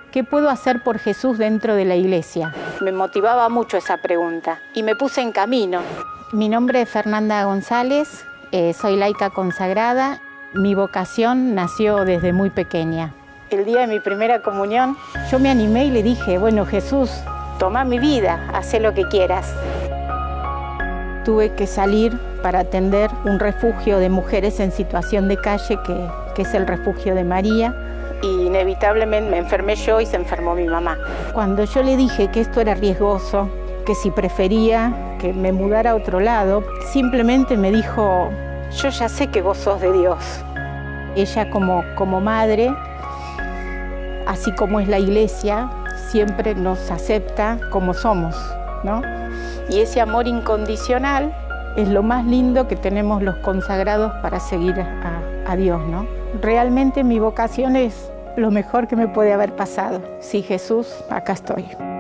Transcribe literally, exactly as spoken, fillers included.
¿qué puedo hacer por Jesús dentro de la iglesia? Me motivaba mucho esa pregunta y me puse en camino. Mi nombre es Fernanda González, eh, soy laica consagrada. Mi vocación nació desde muy pequeña. El día de mi primera comunión, yo me animé y le dije, bueno, Jesús, toma mi vida, haz lo que quieras. Tuve que salir para atender un refugio de mujeres en situación de calle, que, que es el Refugio de María. Y inevitablemente me enfermé yo y se enfermó mi mamá. Cuando yo le dije que esto era riesgoso, que si prefería que me mudara a otro lado, simplemente me dijo, yo ya sé que vos sos de Dios. Ella como, como madre, así como es la iglesia, siempre nos acepta como somos, ¿no? Y ese amor incondicional es lo más lindo que tenemos los consagrados para seguir a, a Dios, ¿no? Realmente mi vocación es lo mejor que me puede haber pasado. Sí, Jesús, acá estoy.